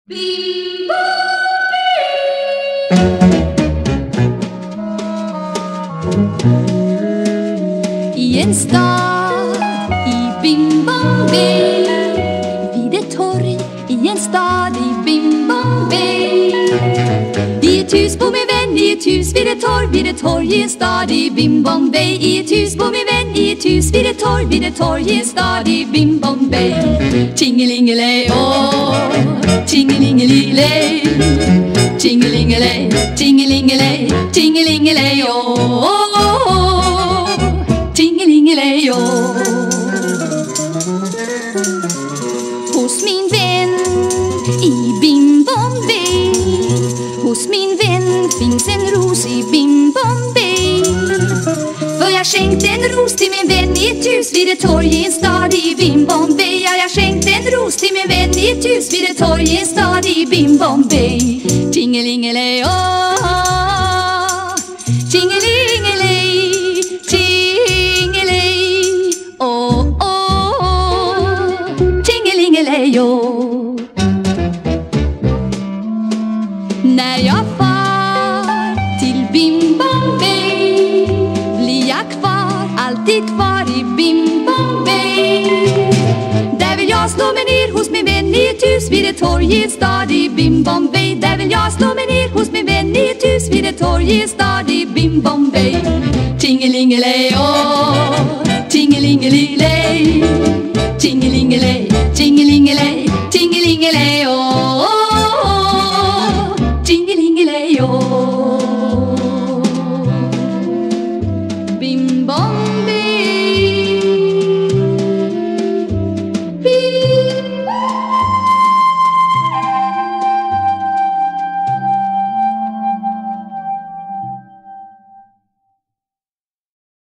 Bim I en stad i Bim Bombay, vid ett torg i en stad i Bim Bombay. I ett hus bor min vän, i ett hus vid ett torg i en stad i Bim Bombay. I ett hus bor min vän, i ett hus vid ett torg i en stad i Bim Bombay. Tingelingelej, åh, tingelingelilej, tingelingelej, tingelingelej, tingelingelej, åh, tingelingelej, åh. Hos min vän i Bim Bombay, hos min vän finns en ros i Bim Bombay. För jag skänkte en ros till min vän i ett hus vid ett torg i en stad i Bim Bombay. Ja, jag skänkte en ros till min vän i ett hus vid ett torg i en stad i Bim Bombay. Tingelingelej, åh, tingelingelej, tingelej, åh, åh, tingelingelej, åh. När jag far till Bim Bombay blir jag kvar, alltid kvar i Bim Bombay. Där vill jag slå mig ner hos min vän i ett hus vid ett torg i en stad i Bim Bombay. Där vill jag slå mig ner hos min vän i ett hus vid ett torg i en stad i Bim Bombay. Tingelingelej, åh, tingelingelilej, tingelingelej, tingelingelej, tingelingelej.